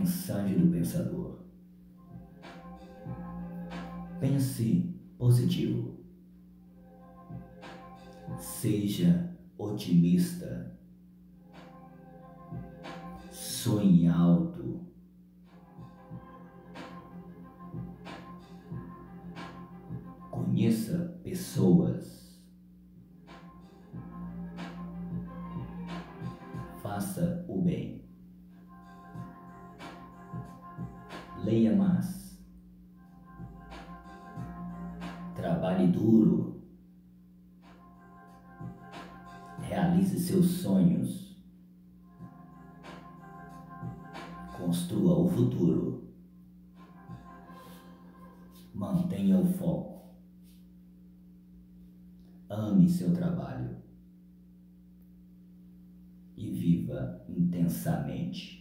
Mensagem do pensador. Pense positivo. Seja otimista. Sonhe alto. Conheça pessoas. Faça o bem. Leia mais. Trabalhe duro. Realize seus sonhos. Construa o futuro. Mantenha o foco. Ame seu trabalho. E viva intensamente.